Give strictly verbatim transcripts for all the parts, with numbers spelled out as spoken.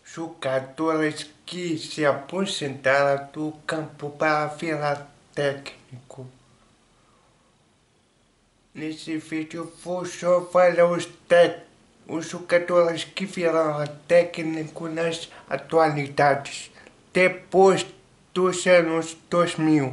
jogadores que se aposentaram do campo para virar técnico. Nesse vídeo vou só falar os, os jogadores que viraram técnico nas atualidades, depois dos anos dois mil.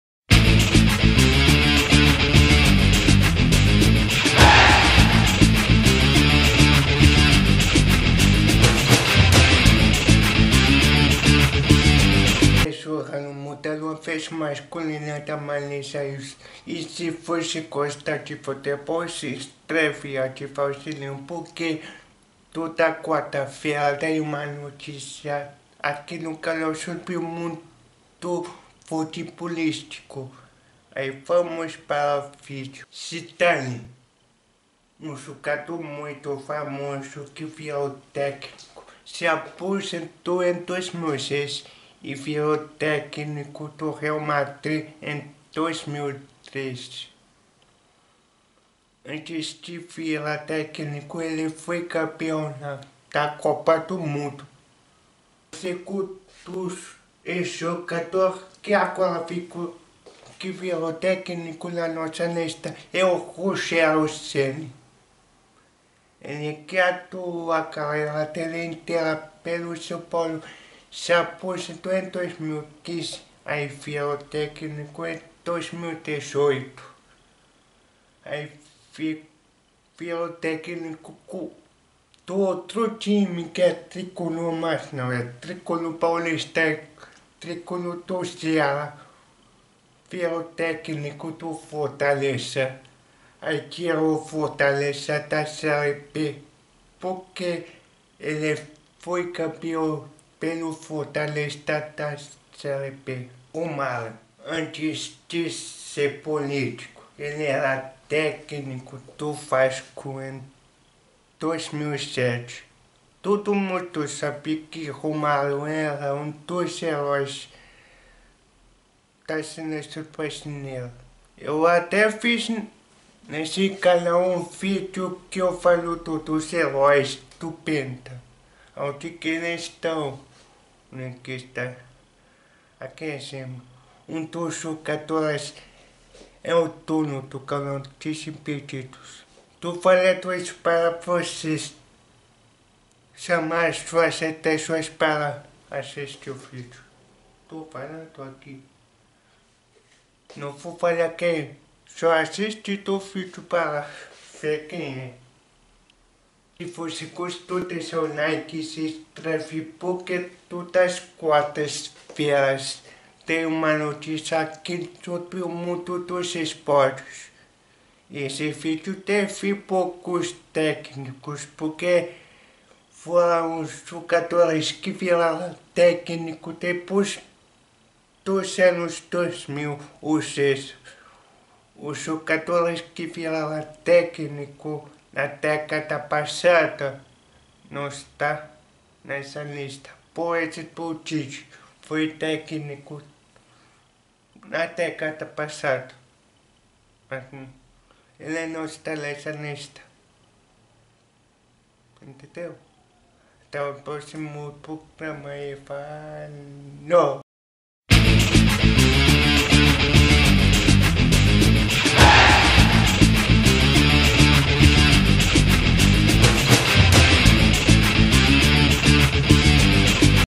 No modelo uma vez masculina da Malaysia, e se você gosta de futebol, se inscreve e ativa o sininho, porque toda quarta-feira tem uma notícia aqui no canal sobre o mundo futebolístico. Aí vamos para o vídeo. Zidane, um jogador muito famoso que virou técnico, se aposentou em dois mil e seis e virou técnico do Real Madrid em dois mil e treze. Antes de virar técnico, ele foi campeão na, da Copa do Mundo. O segundo ex-jogador que agora ficou, que virou técnico na nossa lista é o Rogério Ceni. Ele que atuou a carreira dele inteira pelo São Paulo, se aposentou em dois mil e quinze, aí virou técnico em dois mil e dezoito. Aí virou técnico do outro time que é tricolor, mas não é tricolor paulista, é tricolor do Ceará. Virou técnico do Fortaleza. Aí tirou o Fortaleza da Série B, porque ele foi campeão pelo Fortaleza da Série B. Romário, antes de ser político, ele era técnico do Vasco em dois mil e sete. Todo mundo sabia que Romário era um dos heróis da seleção brasileira. Eu até fiz nesse canal um vídeo que eu falo dos heróis do Penta, onde que eles estão, né, que está aqui em cima. Um dos jogadores é o dono do canal Desimpedidos. Tô falando isso para vocês chamar as suas atenções para assistir o vídeo. Tô falando aqui. Não vou falar quem. Só assiste o vídeo para ver quem é. Se você gostou, deixa o like e se inscreve, porque todas as quartas-feiras tem uma notícia aqui sobre o mundo dos esportes. Esse vídeo teve poucos técnicos, porque foram os jogadores que viraram técnico depois dos anos dois mil, ou seja, os jogadores que viraram técnico na década passada não está nessa lista. Por exemplo, o Tite foi técnico na década passada, mas ele não está nessa lista. Entendeu? Até o próximo programa e falou!